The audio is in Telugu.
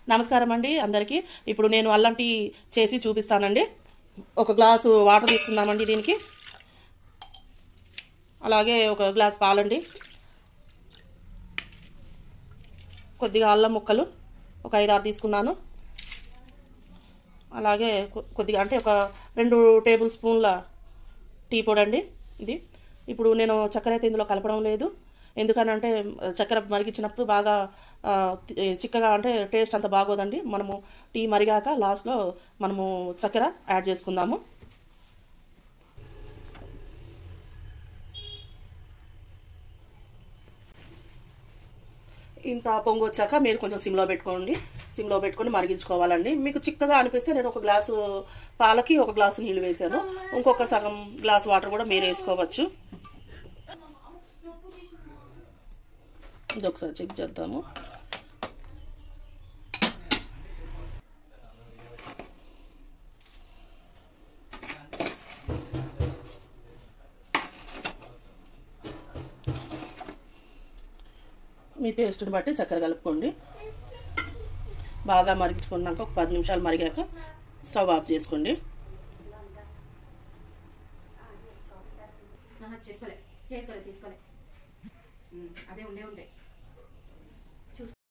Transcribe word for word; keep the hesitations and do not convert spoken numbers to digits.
నమస్కారం అండి అందరికీ. ఇప్పుడు నేను అల్లం టీ చేసి చూపిస్తానండి. ఒక గ్లాసు వాటర్ తీసుకుందామండి దీనికి. అలాగే ఒక గ్లాస్ పాలండి, కొద్దిగా అల్లం ముక్కలు ఒక ఐదు ఆరు తీసుకున్నాను. అలాగే కొద్దిగా అంటే ఒక రెండు టేబుల్ స్పూన్ల టీ పొడి అండి ఇది. ఇప్పుడు నేను చక్కెర అయితే ఇందులో కలపడం లేదు, ఎందుకనంటే చక్కెర మరిగించినప్పుడు బాగా చిక్కగా అంటే టేస్ట్ అంత బాగోదండి. మనము టీ మరిగాక లాస్ట్లో మనము చక్కెర యాడ్ చేసుకుందాము. ఇంత పొంగు వచ్చాక మీరు కొంచెం సిమ్లో పెట్టుకోండి, సిమ్లో పెట్టుకొని మరిగించుకోవాలండి. మీకు చిక్కగా అనిపిస్తే నేను ఒక గ్లాసు పాలకి ఒక గ్లాసు నీళ్ళు వేసాను, ఇంకొక సగం గ్లాసు వాటర్ కూడా మీరు వేసుకోవచ్చు. ఇది ఒకసారి చెక్ చేద్దాము. మీ టేస్ట్ని బట్టి చక్కెర కలుపుకోండి. బాగా మరిగించుకున్నాక ఒక పది నిమిషాలు మరిగాక స్టవ్ ఆఫ్ చేసుకోండి. చేసుకోలే చేసుకోలే చేసుకోలే అదే ఉండే ఉండే